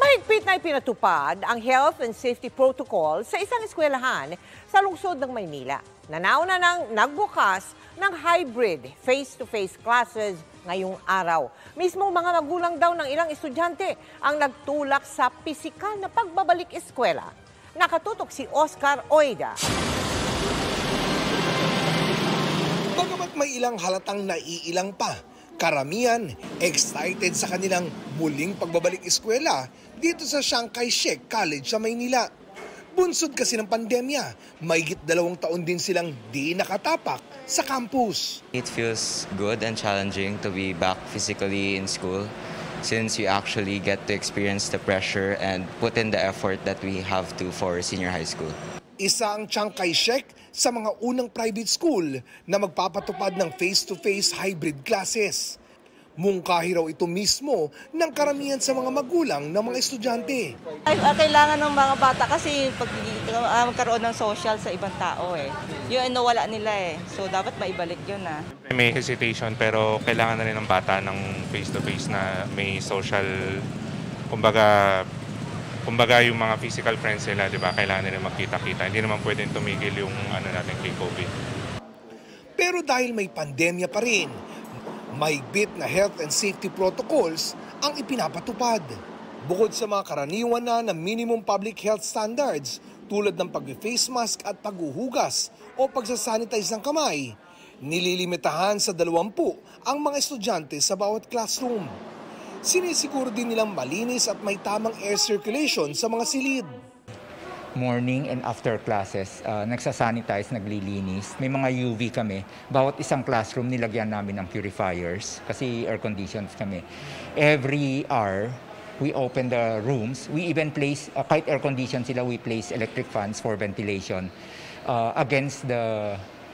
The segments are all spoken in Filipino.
Mahigpit na ipinatupad ang health and safety protocol sa isang eskwelahan sa lungsod ng Maynila. Nanauna nang nagbukas ng hybrid face-to-face classes ngayong araw. Mismo mga magulang daw ng ilang estudyante ang nagtulak sa pisikal na pagbabalik eskwela. Nakatutok si Oscar Oida. Bagamat may ilang halatang naiilang pa, karamihan excited sa kanilang muling pagbabalik eskwela dito sa Chiang Kai Shek College sa Maynila. Bunsod kasi ng pandemya, mahigit 2 taon din silang di nakatapak sa campus. It feels good and challenging to be back physically in school since we actually get to experience the pressure and put in the effort that we have to for senior high school. Isa ang Chiang Kai Shek sa mga unang private school na magpapatupad ng face-to-face hybrid classes. Mungkahi raw ito mismo ng karamihan sa mga magulang ng mga estudyante. Kailangan ng mga bata kasi magkaroon ng social sa ibang tao eh. Yun nawala nila eh. So dapat maibalik yun ah. May hesitation pero kailangan na rin ng bata ng face-to-face na may social, kumbaga yung mga physical friends nila, di ba? Kailangan nila magkita-kita. Hindi naman pwedeng tumigil yung natin kay COVID. Pero dahil may pandemya pa rin, mahigpit na health and safety protocols ang ipinapatupad. Bukod sa mga karaniwan na minimum public health standards tulad ng pag-face mask at paghuhugas o pagsasanitize ng kamay, nililimitahan sa 20 ang mga estudyante sa bawat classroom. Sinisiguro din nilang malinis at may tamang air circulation sa mga silid. Morning and after classes, nagsasanitize, naglilinis. May mga UV kami. Bawat isang classroom nilagyan namin ng purifiers kasi air conditions kami. Every hour, we open the rooms. We even place, kahit air condition sila, we place electric fans for ventilation against the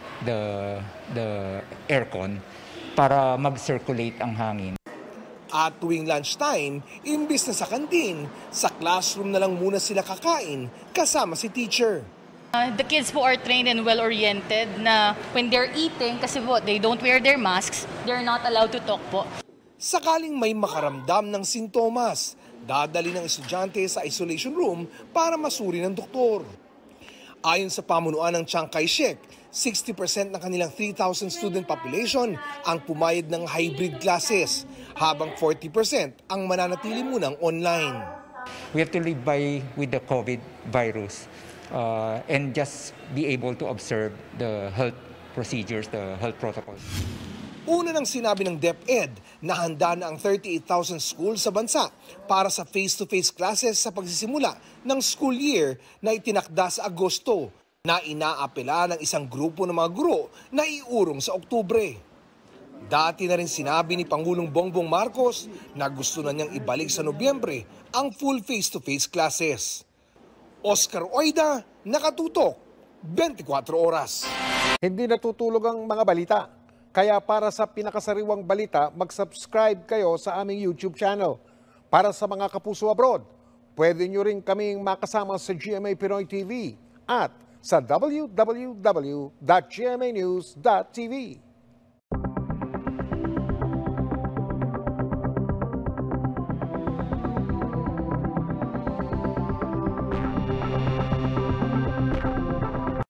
aircon para mag-circulate ang hangin. At tuwing lunchtime, imbis na sa kantin, sa classroom na lang muna sila kakain kasama si teacher. The kids po are trained and well-oriented na when they're eating, kasi po they don't wear their masks, they're not allowed to talk po. Sakaling may makaramdam ng sintomas, dadali ng estudyante sa isolation room para masuri ng doktor. Ayon sa pamunuan ng Chiang Kai Shek, 60% ng kanilang 3,000 student population ang pumayag ng hybrid classes, habang 40% ang mananatili munang online. We have to live with the COVID virus and just be able to observe the health procedures, the health protocols. Una nang sinabi ng DepEd na handa na ang 38,000 schools sa bansa para sa face-to-face classes sa pagsisimula ng school year na itinakda sa Agosto, na inaapela ng isang grupo ng mga guro na iurong sa Oktubre. Dati na rin sinabi ni Pangulong Bongbong Marcos na gusto na niyang ibalik sa Nobyembre ang full face-to-face classes. Oscar Oida, nakatutok, 24 oras. Hindi natutulog ang mga balita. Kaya para sa pinakasariwang balita, mag-subscribe kayo sa aming YouTube channel. Para sa mga kapuso abroad, pwede nyo rin kaming makasama sa GMA Pinoy TV at sa www.gmanews.tv.